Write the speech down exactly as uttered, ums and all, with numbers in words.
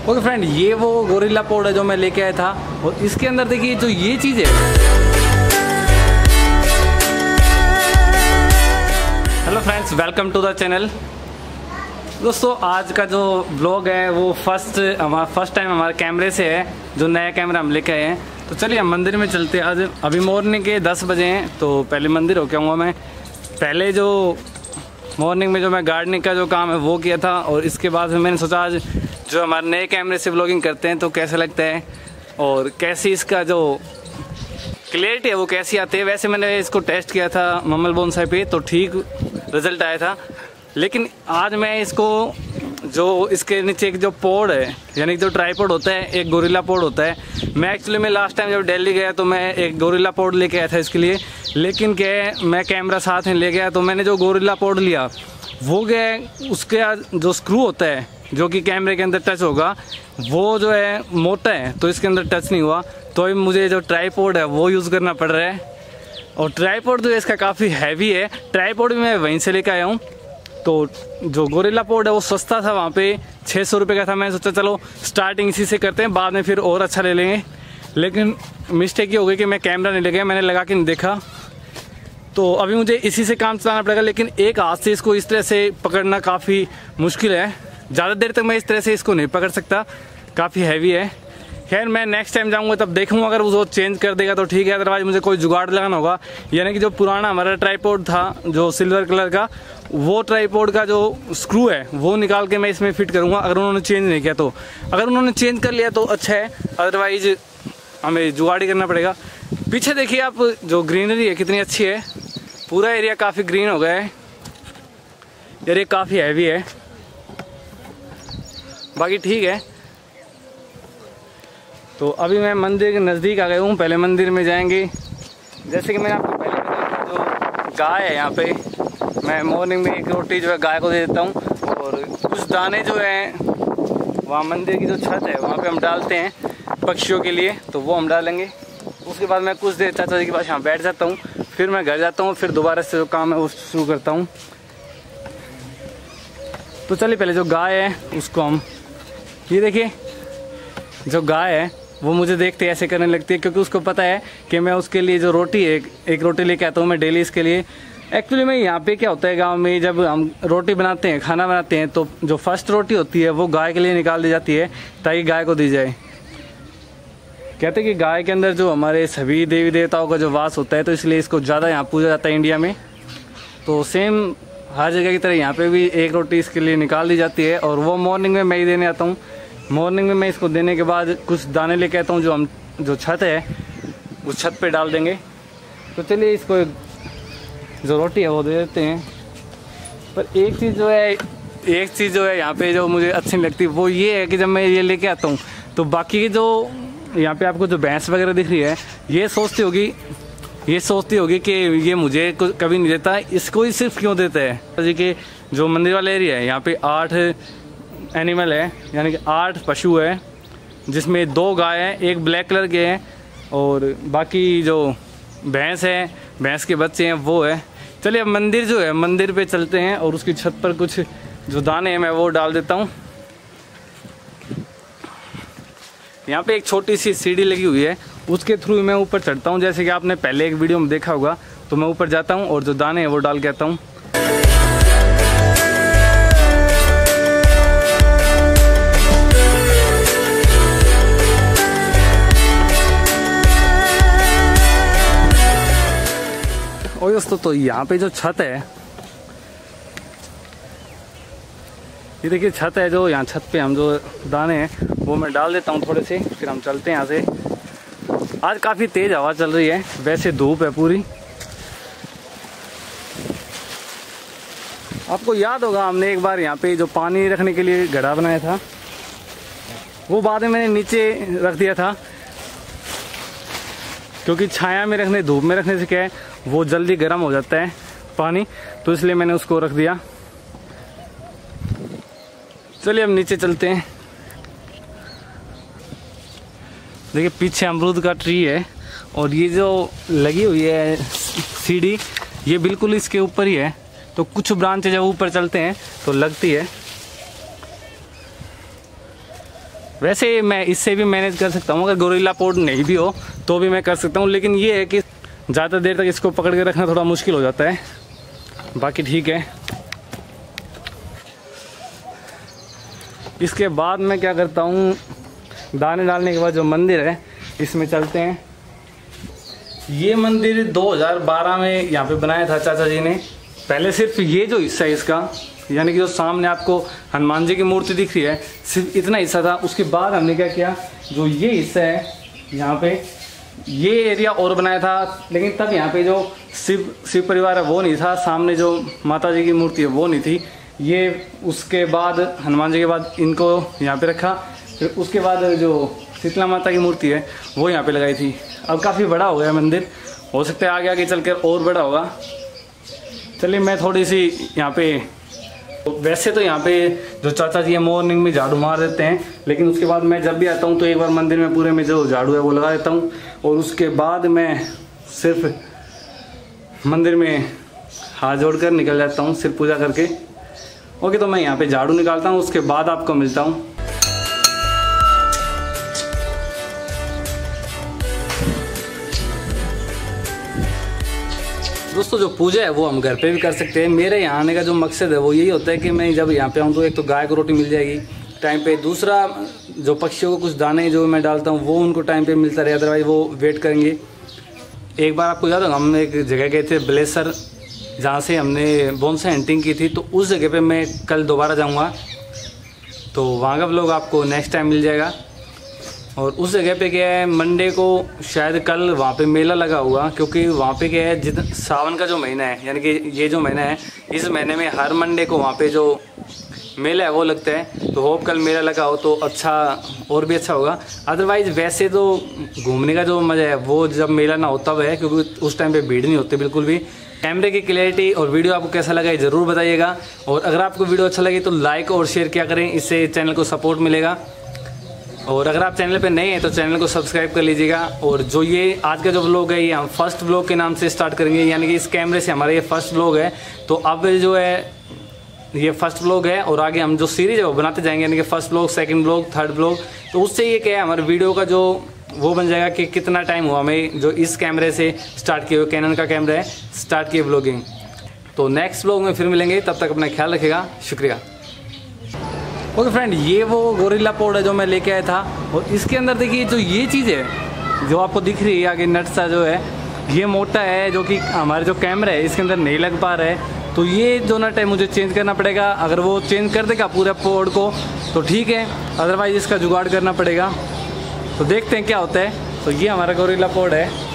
Okay friend, ये वो gorilla पोड है जो मैं लेके आया था और इसके अंदर देखिए जो ये चीज़ है। Hello friends, welcome to the channel. दोस्तों आज का जो ब्लॉग है वो फर्स्ट हमारा फर्स्ट टाइम हमारे कैमरे से है, जो नया कैमरा हम लेके आए हैं। तो चलिए हम मंदिर में चलते हैं। आज अभी मॉर्निंग के दस बजे हैं, तो पहले मंदिर होके आऊँगा मैं। पहले जो मॉर्निंग में जो मैं गार्डनिंग का जो काम है वो किया था, और इसके बाद में मैंने सोचा आज जो हमारे नए कैमरे से व्लॉगिंग करते हैं तो कैसा लगता है और कैसी इसका जो क्लियरिटी है वो कैसी आती है। वैसे मैंने इसको टेस्ट किया था ममल बोनसाई पे, तो ठीक रिजल्ट आया था। लेकिन आज मैं इसको जो इसके नीचे एक जो पोड है, यानी जो ट्राईपोड होता है, एक गोरिल्ला पोड होता है। मैं एक्चुअली मैं लास्ट टाइम जब दिल्ली गया तो मैं एक गोरिल्ला पोड लेके आया था इसके लिए, लेकिन क्या मैं कैमरा साथ में ले गया तो मैंने जो गोरिल्ला पोड लिया वो क्या उसके जो स्क्रू होता है जो कि कैमरे के अंदर टच होगा वो जो है मोटा है, तो इसके अंदर टच नहीं हुआ। तो अभी मुझे जो ट्राईपोड है वो यूज़ करना पड़ रहा है, और ट्राईपोड जो है इसका काफ़ी हैवी है। ट्राईपोड भी मैं वहीं से लेकर आया हूँ। तो जो गोरिल्ला पोड है वो सस्ता था, वहाँ पे छः सौ रुपये का था। मैंने सोचा चलो स्टार्टिंग इसी से करते हैं, बाद में फिर और अच्छा ले लेंगे। लेकिन मिस्टेक ये हो गई कि मैं कैमरा नहीं ले गया, मैंने लगा के नहीं देखा। तो अभी मुझे इसी से काम चलाना पड़ेगा, लेकिन एक हाथ से इसको इस तरह से पकड़ना काफ़ी मुश्किल है। ज़्यादा देर तक मैं इस तरह से इसको नहीं पकड़ सकता, काफ़ी हैवी है। खैर मैं नेक्स्ट टाइम जाऊंगा तब देखूंगा, अगर वो चेंज कर देगा तो ठीक है, अदरवाइज मुझे कोई जुगाड़ लगाना होगा। यानी कि जो पुराना हमारा ट्राईपोड था जो सिल्वर कलर का, वो ट्राईपोड का जो स्क्रू है वो निकाल के मैं इसमें फिट करूंगा, अगर उन्होंने चेंज नहीं किया तो। अगर उन्होंने चेंज कर लिया तो अच्छा है, अदरवाइज हमें जुगाड़ी करना पड़ेगा। पीछे देखिए आप, जो ग्रीनरी है कितनी अच्छी है, पूरा एरिया काफ़ी ग्रीन हो गया है। एरिया काफ़ी हैवी है, बाकी ठीक है। तो अभी मैं मंदिर के नज़दीक आ गया हूँ, पहले मंदिर में जाएंगे। जैसे कि मैंने आपको पहले बताया, जो गाय है यहाँ पे, मैं मॉर्निंग में एक रोटी जो है गाय को दे देता हूँ, और कुछ दाने जो हैं वहाँ मंदिर की जो छत है वहाँ पे हम डालते हैं पक्षियों के लिए, तो वो हम डालेंगे। उसके बाद मैं कुछ देर चाचा जी के पास यहाँ बैठ जाता हूँ, फिर मैं घर जाता हूँ, फिर दोबारा से जो काम है वो शुरू करता हूँ। तो चलिए पहले जो गाय है उसको हम, ये देखिए जो गाय है वो मुझे देखते ऐसे करने लगती है, क्योंकि उसको पता है कि मैं उसके लिए जो रोटी है, एक रोटी लेके आता हूँ मैं डेली इसके लिए। एक्चुअली में यहाँ पे क्या होता है गांव में, जब हम रोटी बनाते हैं, खाना बनाते हैं, तो जो फर्स्ट रोटी होती है वो गाय के लिए निकाल दी जाती है ताकि गाय को दी जाए। कहते हैं कि गाय के अंदर जो हमारे सभी देवी देवताओं का जो वास होता है, तो इसलिए इसको ज़्यादा यहाँ पूजा जाता है इंडिया में। तो सेम हर जगह की तरह यहाँ पे भी एक रोटी इसके लिए निकाल दी जाती है, और वो मॉर्निंग में मैं ही देने आता हूँ। मॉर्निंग में मैं इसको देने के बाद कुछ दाने लेके आता हूँ, जो हम जो छत है उस छत पे डाल देंगे। तो चलिए इसको जो रोटी है वो दे देते हैं। पर एक चीज़ जो है एक चीज़ जो है यहाँ पे जो मुझे अच्छी नहीं लगती वो ये है कि जब मैं ये लेके आता हूँ तो बाकी की जो यहाँ पे आपको जो भैंस वगैरह दिख रही है, ये सोचती होगी ये सोचती होगी कि ये मुझे कभी नहीं देता, इसको ही सिर्फ क्यों देता है। जी के जो मंदिर वाला एरिया है यहाँ पे आठ एनिमल है, यानी कि आठ पशु है, जिसमें दो गाय हैं, एक ब्लैक कलर के हैं, और बाकी जो भैंस है, भैंस के बच्चे हैं वो है। चलिए अब मंदिर जो है मंदिर पे चलते हैं, और उसकी छत पर कुछ जो दाने हैं मैं वो डाल देता हूँ। यहाँ पे एक छोटी सी सीढ़ी लगी हुई है, उसके थ्रू मैं ऊपर चढ़ता हूँ। जैसे कि आपने पहले एक वीडियो में देखा होगा, तो मैं ऊपर जाता हूँ और जो दाने हैं वो डाल के आता हूँ। और दोस्तों तो यहाँ पे जो छत है, ये देखिए छत है, जो यहाँ छत पे हम जो दाने हैं वो मैं डाल देता हूँ थोड़े से, फिर हम चलते हैं यहाँ से। आज काफ़ी तेज़ हवा चल रही है, वैसे धूप है पूरी। आपको याद होगा हमने एक बार यहाँ पे जो पानी रखने के लिए घड़ा बनाया था, वो बाद में मैंने नीचे रख दिया था, क्योंकि छाया में रखने, धूप में रखने से क्या है वो जल्दी गर्म हो जाता है पानी, तो इसलिए मैंने उसको रख दिया। चलिए अब नीचे चलते हैं। देखिए पीछे अमरूद का ट्री है, और ये जो लगी हुई है सीढ़ी, ये बिल्कुल इसके ऊपर ही है, तो कुछ ब्रांच जब ऊपर चलते हैं तो लगती है। वैसे मैं इससे भी मैनेज कर सकता हूँ, अगर गोरिल्ला पोड नहीं भी हो तो भी मैं कर सकता हूँ, लेकिन ये है कि ज़्यादा देर तक इसको पकड़ के रखना थोड़ा मुश्किल हो जाता है। बाकी ठीक है। इसके बाद मैं क्या करता हूँ, दाने डालने के बाद जो मंदिर है इसमें चलते हैं। ये मंदिर दो हज़ार बारह में यहाँ पे बनाया था चाचा जी ने। पहले सिर्फ ये जो हिस्सा है इसका, यानी कि जो सामने आपको हनुमान जी की मूर्ति दिख रही है, सिर्फ इतना हिस्सा था। उसके बाद हमने क्या किया, जो ये हिस्सा है यहाँ पे, ये एरिया और बनाया था, लेकिन तब यहाँ पे जो शिव शिव परिवार है वो नहीं था, सामने जो माता जी की मूर्ति है वो नहीं थी। ये उसके बाद हनुमान जी के बाद इनको यहाँ पे रखा, फिर उसके बाद जो शीतला माता की मूर्ति है वो यहाँ पे लगाई थी। अब काफ़ी बड़ा हो गया मंदिर, हो सकता है आगे आगे चल कर और बड़ा होगा। चलिए मैं थोड़ी सी यहाँ पे, वैसे तो यहाँ पे जो चाचा जी है मॉर्निंग में झाड़ू मार देते हैं, लेकिन उसके बाद मैं जब भी आता हूँ तो एक बार मंदिर में पूरे में जो झाड़ू है वो लगा देता हूँ, और उसके बाद मैं सिर्फ मंदिर में हाथ जोड़कर निकल जाता हूँ सिर्फ पूजा करके। ओके, तो मैं यहाँ पे झाड़ू निकालता हूँ, उसके बाद आपको मिलता हूँ। दोस्तों जो पूजा है वो हम घर पे भी कर सकते हैं। मेरे यहाँ आने का जो मकसद है वो यही होता है कि मैं जब यहाँ पे आऊँ तो एक तो गाय को रोटी मिल जाएगी टाइम पे, दूसरा जो पक्षियों को कुछ दाने जो मैं डालता हूँ वो उनको टाइम पे मिलता रहे, अदरवाइज वो वेट करेंगे। एक बार आपको याद होगा हम एक जगह गए थे ब्लेसर, जहाँ से हमने बोनसाई हंटिंग की थी, तो उस जगह पे मैं कल दोबारा जाऊँगा, तो वहाँ का व्लॉग आपको नेक्स्ट टाइम मिल जाएगा। और उस जगह पे क्या है, मंडे को शायद कल वहाँ पे मेला लगा हुआ, क्योंकि वहाँ पे क्या है, जित सावन का जो महीना है, यानी कि ये जो महीना है, इस महीने में हर मंडे को वहाँ पे जो मेला है वो लगता है। तो होप कल मेला लगा हो तो अच्छा, और भी अच्छा होगा। अदरवाइज़ वैसे तो घूमने का जो मज़ा है वो जब मेला ना हो तब है, क्योंकि उस टाइम पर भीड़ नहीं होती बिल्कुल भी। कैमरे की क्लैरिटी और वीडियो आपको कैसा लगा ये ज़रूर बताइएगा, और अगर आपको वीडियो अच्छा लगे तो लाइक और शेयर क्या करें, इससे चैनल को सपोर्ट मिलेगा। और अगर आप चैनल पे नए हैं तो चैनल को सब्सक्राइब कर लीजिएगा। और जो ये आज का जो व्लॉग है ये हम फर्स्ट व्लॉग के नाम से स्टार्ट करेंगे, यानी कि इस कैमरे से हमारा ये फर्स्ट व्लॉग है। तो अब जो है ये फर्स्ट व्लॉग है, और आगे हम जो सीरीज है वो बनाते जाएंगे, यानी कि first vlog, second vlog, third vlog. तो उससे ये क्या है, हमारे वीडियो का जो वो बन जाएगा कि कितना टाइम हुआ हमें जो इस कैमरे से स्टार्ट किए हुए, कैनन का कैमरा है, स्टार्ट किए व्लॉगिंग। तो नेक्स्ट व्लॉग में फिर मिलेंगे, तब तक अपना ख्याल रखिएगा, शुक्रिया। ओके फ्रेंड, ये वो गोरिल्ला पोड है जो मैं लेके आया था, और इसके अंदर देखिए जो ये चीज़ है जो आपको दिख रही है आगे नट सा जो है, ये मोटा है, जो कि हमारे जो कैमरा है इसके अंदर नहीं लग पा रहा है। तो ये जो नट है मुझे चेंज करना पड़ेगा। अगर वो चेंज कर देगा पूरे पोड को तो ठीक है, अदरवाइज इसका जुगाड़ करना पड़ेगा। तो देखते हैं क्या होता है। तो ये हमारा गोरिल्ला पोड है।